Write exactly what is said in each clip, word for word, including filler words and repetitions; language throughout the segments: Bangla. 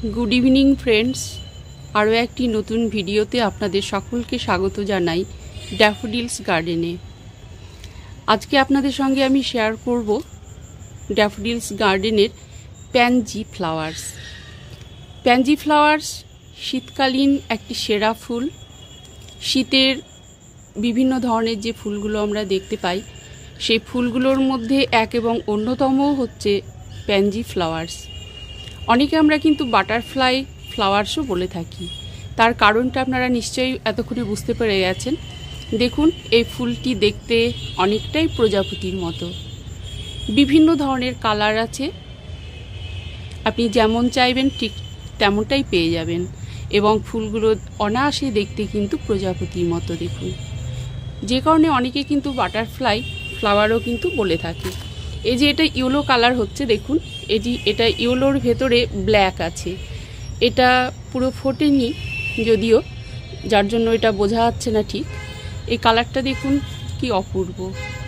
गुड इवनिंग फ्रेंड्स, आरो एकटी नतून भिडियोते आपनादेर सकलके स्वागत जानाई डैफोडिल्स गार्डेने। आज के आपनादेर संगे आमी शेयर करब डैफोडिल्स गार्डेनेर पैनजी फ्लावार्स। पैनजी फ्लावार्स शीतकालीन एकटी सेरा फुल। शीतेर विभिन्न धरनेर जे फुलगुलो आमरा देखते पाई सेई फुलगुलोर मध्ये एक एबं अन्यतम हच्छे पैनजी फ्लावार्स। अनेके आमरा किन्तु बाटारफ्लाई फ्लावार्सও बोले थाकी। तार कारणटा आपनारा निश्चयই एतক্ষণে बुझते पेरे गेছেন। देखुन এই ফুলটি দেখতে অনেকটাই প্রজাপতির মতো। বিভিন্ন ধরনের কালার আছে, আপনি যেমন চাইবেন ঠিক তেমনটাই পেয়ে যাবেন এবং ফুলগুলো অনায়াসে দেখতে কিন্তু প্রজাপতির মতো। দেখুন, যে কারণে অনেকে কিন্তু বাটারফ্লাই ফ্লাওয়ারও কিন্তু বলে থাকে। এই যে এটা ইয়েলো কালার হচ্ছে, দেখুন এটি এটা ইয়েলোর ভেতরে ব্ল্যাক আছে। এটা পুরো ফোটেনি যদিও, যার জন্য এটা বোঝা যাচ্ছে না ঠিক। এই কালারটা দেখুন কি অপূর্ব।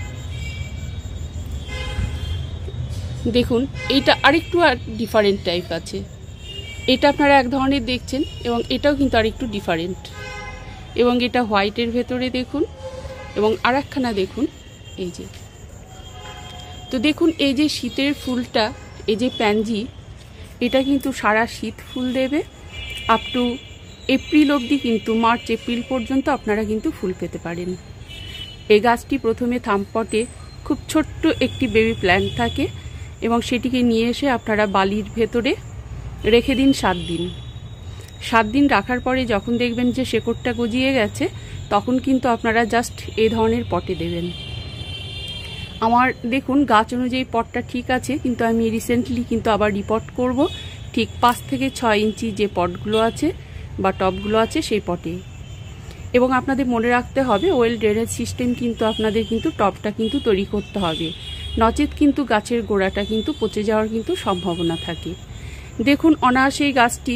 দেখুন এইটা আরেকটু আর ডিফারেন্ট টাইপ আছে। এটা আপনারা এক ধরনের দেখছেন এবং এটাও কিন্তু আরেকটু ডিফারেন্ট। এবং এটা হোয়াইটের ভেতরে দেখুন এবং আরেকখানা দেখুন এই যে। তো দেখুন এই যে শীতের ফুলটা, এই যে প্যানজি, এটা কিন্তু সারা শীত ফুল দেবে। আপ টু এপ্রিল অবধি কিন্তু, মার্চ এপ্রিল পর্যন্ত আপনারা কিন্তু ফুল পেতে পারেন। এই গাছটি প্রথমে থামপটে খুব ছোট্ট একটি বেবি প্ল্যান্ট থাকে এবং সেটিকে নিয়ে এসে আপনারা বালির ভেতরে রেখে দিন সাত দিন। সাত দিন রাখার পরে যখন দেখবেন যে শেকড়টা গজিয়ে গেছে, তখন কিন্তু আপনারা জাস্ট এই ধরনের পটে দেবেন। আমার দেখুন গাছ অনুযায়ী পটটা ঠিক আছে, কিন্তু আমি রিসেন্টলি কিন্তু আবার রিপট করব ঠিক পাঁচ থেকে ছয় ইঞ্চি যে পটগুলো আছে বা টবগুলো আছে সেই পটে। এবং আপনাদের মনে রাখতে হবে ওয়েল ড্রেনেজ সিস্টেম কিন্তু আপনাদের কিন্তু টবটা কিন্তু তৈরি করতে হবে, নচেত কিন্তু গাছের গোড়াটা কিন্তু পচে যাওয়ার কিন্তু সম্ভাবনা থাকে। দেখুন অনায়াসে এই গাছটি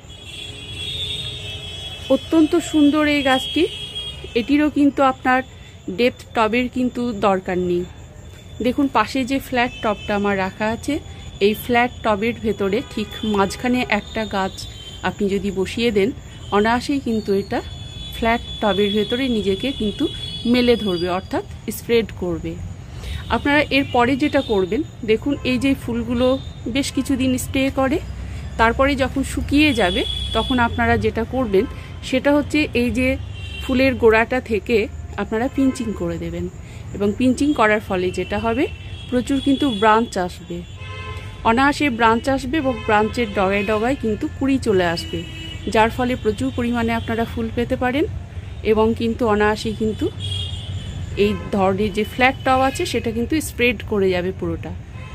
অত্যন্ত সুন্দর। এই গাছটি এটিরও কিন্তু আপনার ডেপথ টবের কিন্তু দরকার নেই। দেখুন পাশে যে ফ্ল্যাট টবটা আমার রাখা আছে, এই ফ্ল্যাট টবের ভেতরে ঠিক মাঝখানে একটা গাছ আপনি যদি বসিয়ে দেন, অনায়াসেই কিন্তু এটা ফ্ল্যাট টবের ভেতরে নিজেকে কিন্তু মেলে ধরবে, অর্থাৎ স্প্রেড করবে। আপনারা এর পরে যেটা করবেন, দেখুন এই যে ফুলগুলো বেশ কিছুদিন স্টে করে, তারপরে যখন শুকিয়ে যাবে তখন আপনারা যেটা করবেন সেটা হচ্ছে এই যে ফুলের গোড়াটা থেকে আপনারা পিঞ্চিং করে দেবেন। এবং পিঞ্চিং করার ফলে যেটা হবে, প্রচুর কিন্তু ব্রাঞ্চ আসবে, অনায়াসে ব্রাঞ্চ আসবে এবং ব্রাঞ্চের ডগায় ডগায় কিন্তু কুড়ি চলে আসবে, যার ফলে প্রচুর পরিমাণে আপনারা ফুল পেতে পারেন এবং কিন্তু অনায়াসে কিন্তু এই ধরনের যে ফ্ল্যাট টব আছে সেটা কিন্তু স্প্রেড করে যাবে পুরোটা।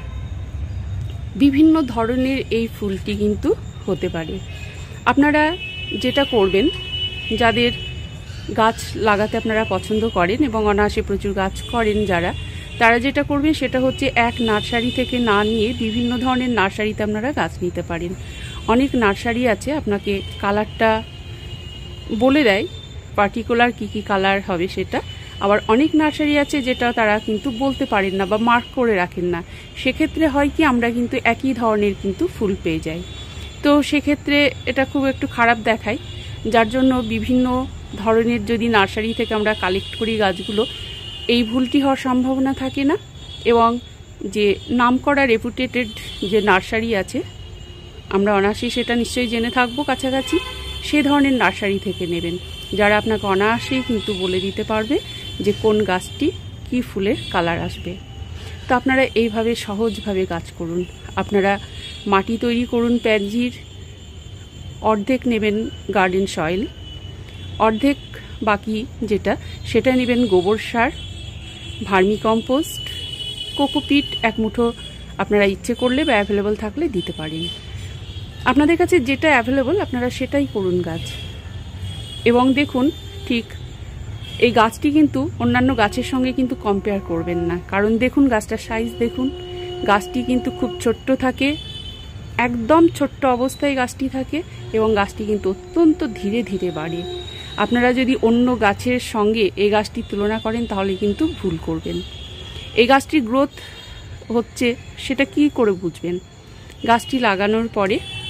বিভিন্ন ধরনের এই ফুলটি কিন্তু হতে পারে। আপনারা যেটা করবেন, যাদের গাছ লাগাতে আপনারা পছন্দ করেন এবং অনায়াসে প্রচুর গাছ করেন যারা, তারা যেটা করবেন সেটা হচ্ছে এক নার্সারি থেকে না নিয়ে বিভিন্ন ধরনের নার্সারিতে আপনারা গাছ নিতে পারেন। অনেক নার্সারি আছে আপনাকে কালারটা বলে দেয়, পার্টিকুলার কি কি কালার হবে সেটা। আবার অনেক নার্সারি আছে যেটা তারা কিন্তু বলতে পারেন না বা মার্ক করে রাখেন না। সেক্ষেত্রে হয় কি, আমরা কিন্তু একই ধরনের কিন্তু ফুল পেয়ে যাই। তো সেক্ষেত্রে এটা খুব একটু খারাপ দেখায়, যার জন্য বিভিন্ন ধরনের যদি নার্সারি থেকে আমরা কালেক্ট করি গাছগুলো, এই ভুলটি হওয়ার সম্ভাবনা থাকে না। এবং যে নামকরা রেপুটেটেড যে নার্সারি আছে, আমরা অনায়াসেই সেটা নিশ্চয়ই জেনে থাকবো কাছাকাছি, সেই ধরনের নার্সারি থেকে নেবেন, যারা আপনাকে অনায়াসেই কিন্তু বলে দিতে পারবে যে কোন গাছটি কি ফুলের কালার আসবে। তো আপনারা এইভাবে সহজভাবে গাছ করুন। আপনারা মাটি তৈরি করুন প্যানজির। অর্ধেক নেবেন গার্ডেন সয়েল, অর্ধেক বাকি যেটা সেটা নেবেন গোবর সার, ভার্মি কম্পোস্ট, কোকোপিট এক মুঠো আপনারা ইচ্ছে করলে বা অ্যাভেলেবল থাকলে দিতে পারেন। আপনাদের কাছে যেটা অ্যাভেলেবল আপনারা সেটাই করুন গাছ। এবং দেখুন ঠিক এই গাছটি কিন্তু অন্যান্য গাছের সঙ্গে কিন্তু কম্পেয়ার করবেন না, কারণ দেখুন গাছটার সাইজ দেখুন। গাছটি কিন্তু খুব ছোট্ট থাকে, একদম ছোট্ট অবস্থায় গাছটি থাকে এবং গাছটি কিন্তু অত্যন্ত ধীরে ধীরে বাড়ে। আপনারা যদি অন্য গাছের সঙ্গে এই গাছটির তুলনা করেন তাহলে কিন্তু ভুল করবেন। এই গাছটির গ্রোথ হচ্ছে সেটা কি করে বুঝবেন? গাছটি লাগানোর পরে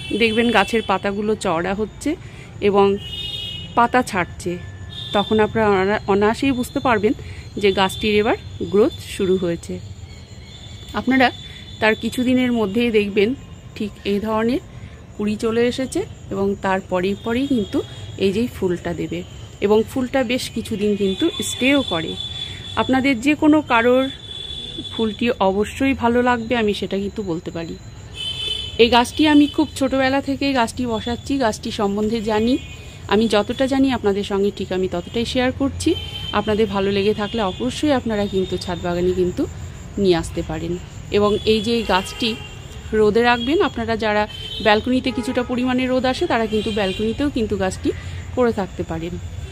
দেখবেন গাছের পাতাগুলো চওড়া হচ্ছে এবং পাতা ছাড়ছে, তখন আপনারা অনায়াসেই বুঝতে পারবেন যে গাছটির এবার গ্রোথ শুরু হয়েছে। আপনারা তার কিছুদিনের মধ্যেই দেখবেন ঠিক এই ধরনের কুড়ি চলে এসেছে এবং তার পরেই পরেই কিন্তু এই যে ফুলটা দেবে এবং ফুলটা বেশ কিছুদিন কিন্তু স্টেও করে। আপনাদের যে কোনো কারোর ফুলটি অবশ্যই ভালো লাগবে, আমি সেটা কিন্তু বলতে পারি। এই গাছটি আমি খুব ছোটোবেলা থেকে গাছটি বসাচ্ছি, গাছটি সম্বন্ধে জানি। আমি যতটা জানি আপনাদের সঙ্গে ঠিক আমি ততটাই শেয়ার করছি। আপনাদের ভালো লেগে থাকলে অবশ্যই আপনারা কিন্তু ছাদ বাগানে কিন্তু নিয়ে আসতে পারেন। এবং এই যে এই গাছটি রোদে রাখবেন, আপনারা যারা ব্যালকনিতে কিছুটা পরিমাণে রোদ আসে তারা কিন্তু ব্যালকনিতেও কিন্তু গাছটি করে থাকতে পারেন।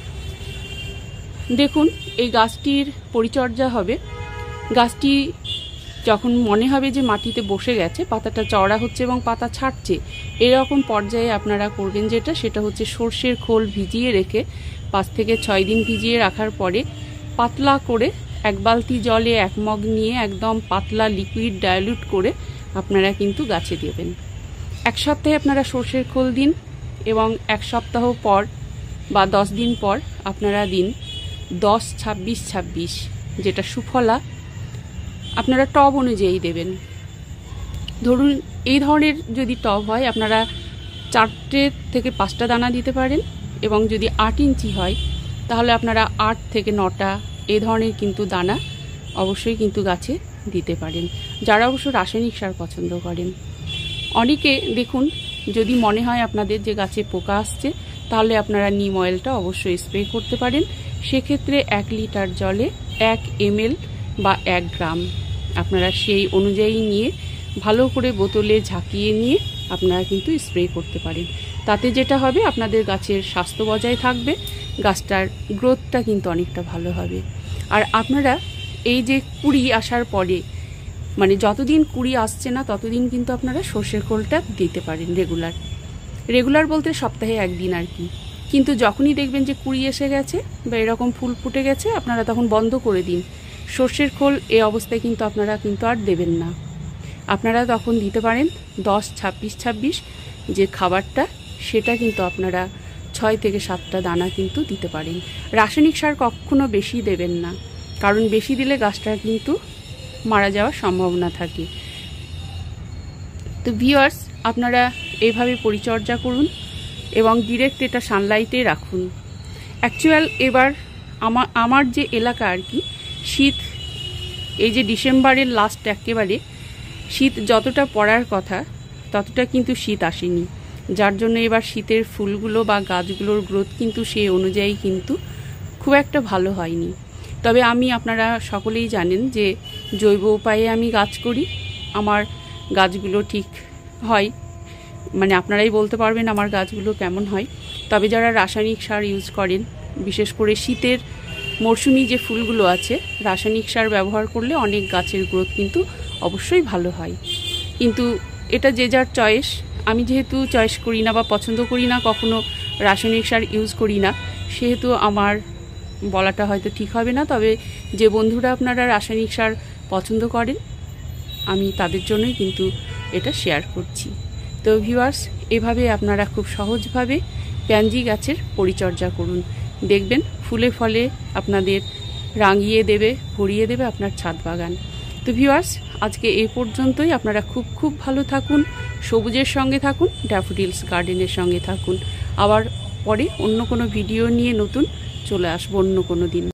দেখুন এই গাছটির পরিচর্যা হবে, গাছটি যখন মনে হবে যে মাটিতে বসে গেছে, পাতাটা চওড়া হচ্ছে এবং পাতা ছাড়ছে, এরকম পর্যায়ে আপনারা করবেন যেটা, সেটা হচ্ছে সর্ষের খোল ভিজিয়ে রেখে পাঁচ থেকে ছয় দিন ভিজিয়ে রাখার পরে পাতলা করে এক বালতি জলে এক মগ নিয়ে একদম পাতলা লিকুইড ডাইলুট করে আপনারা কিন্তু গাছে দেবেন। এক সপ্তাহে আপনারা সর্ষের খোল দিন এবং এক সপ্তাহ পর বা দশ দিন পর আপনারা দিন দশ ছাব্বিশ ছাব্বিশ, যেটা সুফলা আপনারা টব অনুযায়ী দেবেন। ধরুন এই ধরনের যদি টব হয় আপনারা চারটে থেকে পাঁচটা দানা দিতে পারেন, এবং যদি আট ইঞ্চি হয় তাহলে আপনারা আট থেকে নটা এই ধরনের কিন্তু দানা অবশ্যই কিন্তু গাছে দিতে পারেন, যারা অবশ্য রাসায়নিক সার পছন্দ করেন। অনেকে দেখুন যদি মনে হয় আপনাদের যে গাছে পোকা আসছে, তাহলে আপনারা নিম অয়েলটা অবশ্যই স্প্রে করতে পারেন। সেক্ষেত্রে এক লিটার জলে এক এমএল বা এক গ্রাম আপনারা সেই অনুযায়ী নিয়ে ভালো করে বোতলে ঝাঁকিয়ে নিয়ে আপনারা কিন্তু স্প্রে করতে পারেন। তাতে যেটা হবে আপনাদের গাছের স্বাস্থ্য বজায় থাকবে, গাছটার গ্রোথটা কিন্তু অনেকটা ভালো হবে। আর আপনারা এই যে কুড়ি আসার পরে, মানে যতদিন কুড়ি আসছে না ততদিন কিন্তু আপনারা সর্ষের খোলটা দিতে পারেন রেগুলার। রেগুলার বলতে সপ্তাহে একদিন আর কি। কিন্তু যখনই দেখবেন যে কুড়ি এসে গেছে বা এরকম ফুল ফুটে গেছে, আপনারা তখন বন্ধ করে দিন। সর্ষের খোল এই অবস্থায় কিন্তু আপনারা কিন্তু আর দেবেন না। আপনারা তখন দিতে পারেন দশ ছাব্বিশ ছাব্বিশ যে খাবারটা, সেটা কিন্তু আপনারা ছয় থেকে সাতটা দানা কিন্তু দিতে পারেন। রাসায়নিক সার কখনো বেশি দেবেন না, কারণ বেশি দিলে গাছটা কিন্তু মারা যাওয়ার সম্ভাবনা থাকে। তো ভিউয়ার্স, আপনারা এইভাবে পরিচর্যা করুন এবং ডিরেক্ট এটা সানলাইটে রাখুন। অ্যাকচুয়াল এবার আমার আমার যে এলাকা আর কি, শীত এই যে ডিসেম্বরের লাস্ট একেবারে শীত যতটা পড়ার কথা ততটা কিন্তু শীত আসেনি, যার জন্য এবার শীতের ফুলগুলো বা গাছগুলোর গ্রোথ কিন্তু সেই অনুযায়ী কিন্তু খুব একটা ভালো হয়নি। তবে আমি আপনারা সকলেই জানেন যে জৈব উপায়ে আমি গাছ করি, আমার গাছগুলো ঠিক হয়, মানে আপনারাই বলতে পারবেন আমার গাছগুলো কেমন হয়। তবে যারা রাসায়নিক সার ইউজ করেন, বিশেষ করে শীতের মরশুমি যে ফুলগুলো আছে, রাসায়নিক সার ব্যবহার করলে অনেক গাছের গ্রোথ কিন্তু অবশ্যই ভালো হয়। কিন্তু এটা যে যার চয়েস। আমি যেহেতু চয়েস করি না বা পছন্দ করি না, কখনো রাসায়নিক সার ইউজ করি না, সেহেতু আমার বলাটা হয়তো ঠিক হবে না। তবে যে বন্ধুরা আপনারা রাসায়নিক সার পছন্দ করেন, আমি তাদের জন্যই কিন্তু এটা শেয়ার করছি। তো ভিউয়ার্স, এভাবে আপনারা খুব সহজভাবে প্যানজি গাছের পরিচর্যা করুন, দেখবেন ফুলে ফলে আপনাদের রাঙিয়ে দেবে, ভরিয়ে দেবে আপনার ছাদ বাগান। তো ভিউয়ার্স, আজকে এই পর্যন্তই। আপনারা খুব খুব ভালো থাকুন, সবুজের সঙ্গে থাকুন, ড্যাফোডিলস গার্ডেনের সঙ্গে থাকুন। আবার পরে অন্য কোনো ভিডিও নিয়ে নতুন চলে আসবো অন্য কোনো দিন।